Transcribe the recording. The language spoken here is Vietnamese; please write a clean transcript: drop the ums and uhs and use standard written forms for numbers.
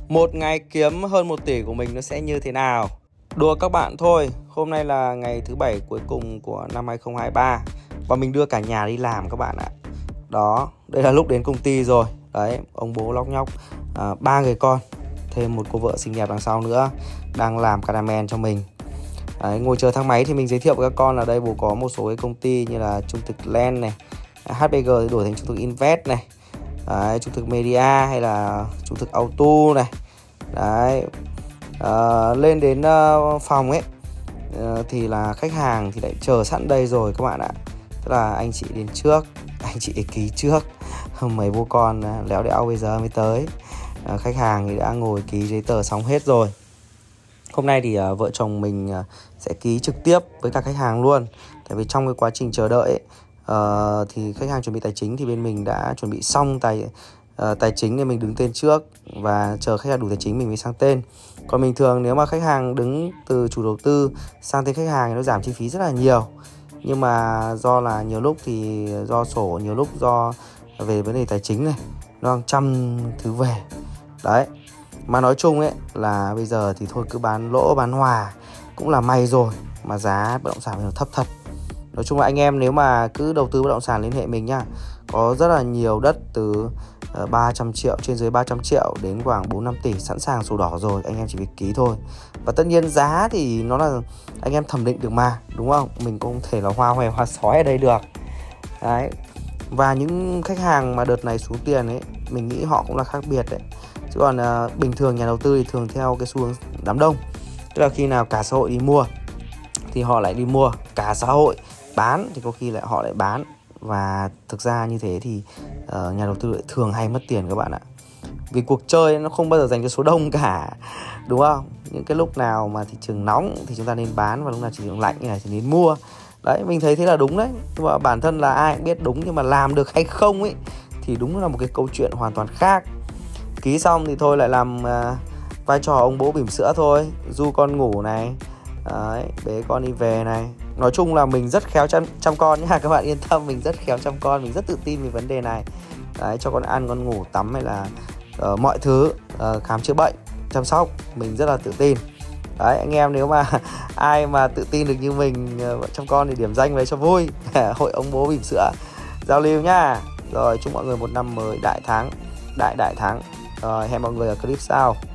Một ngày kiếm hơn 1 tỷ của mình nó sẽ như thế nào? Đùa các bạn thôi, hôm nay là ngày thứ 7 cuối cùng của năm 2023 và mình đưa cả nhà đi làm các bạn ạ. Đó, đây là lúc đến công ty rồi. Đấy, ông bố lóc nhóc, 3 người con, thêm một cô vợ xinh đẹp đằng sau nữa đang làm caramel cho mình. Đấy, ngồi chờ thang máy thì mình giới thiệu với các con là đây bố có một số cái công ty như là Trung thực Land này, HBG thì đổi thành Trung thực Invest này, đấy, Trung thực Media hay là Trung thực Auto này. Đấy, lên đến phòng ấy thì là khách hàng thì lại chờ sẵn đây rồi các bạn ạ. Tức là anh chị đến trước, anh chị ký trước, mấy bố con léo đẽo bây giờ mới tới. Khách hàng thì đã ngồi ký giấy tờ xong hết rồi. Hôm nay thì vợ chồng mình sẽ ký trực tiếp với cả khách hàng luôn. Tại vì trong cái quá trình chờ đợi ấy, thì khách hàng chuẩn bị tài chính thì bên mình đã chuẩn bị xong tài chính để mình đứng tên trước và chờ khách hàng đủ tài chính mình mới sang tên. Còn bình thường nếu mà khách hàng đứng từ chủ đầu tư sang tên khách hàng thì nó giảm chi phí rất là nhiều. Nhưng mà do là nhiều lúc thì do sổ, nhiều lúc do về vấn đề tài chính này, nó hàng trăm thứ về. Đấy. Mà nói chung ấy là bây giờ thì thôi cứ bán lỗ bán hòa cũng là may rồi. Mà giá bất động sản nó thấp thật. Nói chung là anh em nếu mà cứ đầu tư bất động sản liên hệ mình nhá. Có rất là nhiều đất từ 300 triệu, trên dưới 300 triệu đến khoảng 4-5 tỷ sẵn sàng sổ đỏ rồi. Anh em chỉ việc ký thôi. Và tất nhiên giá thì nó là anh em thẩm định được mà, đúng không? Mình cũng không thể là hoa hòe hoa sói ở đây được. Đấy. Và những khách hàng mà đợt này xuống tiền ấy, mình nghĩ họ cũng là khác biệt đấy. Chứ còn bình thường nhà đầu tư thì thường theo cái xu hướng đám đông. Tức là khi nào cả xã hội đi mua thì họ lại đi mua, cả xã hội bán thì có khi lại họ lại bán. Và thực ra như thế thì nhà đầu tư lại thường hay mất tiền các bạn ạ. Vì cuộc chơi nó không bao giờ dành cho số đông cả, đúng không? Những cái lúc nào mà thị trường nóng thì chúng ta nên bán, và lúc nào thị trường lạnh như này thì nên mua. Đấy, mình thấy thế là đúng đấy. Nhưng mà bản thân là ai cũng biết đúng, nhưng mà làm được hay không ấy thì đúng là một cái câu chuyện hoàn toàn khác. Ký xong thì thôi lại làm vai trò ông bố bỉm sữa thôi, du con ngủ này, đấy, bế con đi về này. Nói chung là mình rất khéo chăm con nhá, các bạn yên tâm, mình rất khéo chăm con, mình rất tự tin về vấn đề này. Đấy, cho con ăn, con ngủ, tắm hay là mọi thứ, khám chữa bệnh, chăm sóc, mình rất là tự tin. Đấy, anh em nếu mà ai mà tự tin được như mình chăm con thì điểm danh về cho vui. Hội ông bố bỉm sữa giao lưu nhá. Rồi chúc mọi người một năm mới đại thắng. Rồi hẹn mọi người ở clip sau.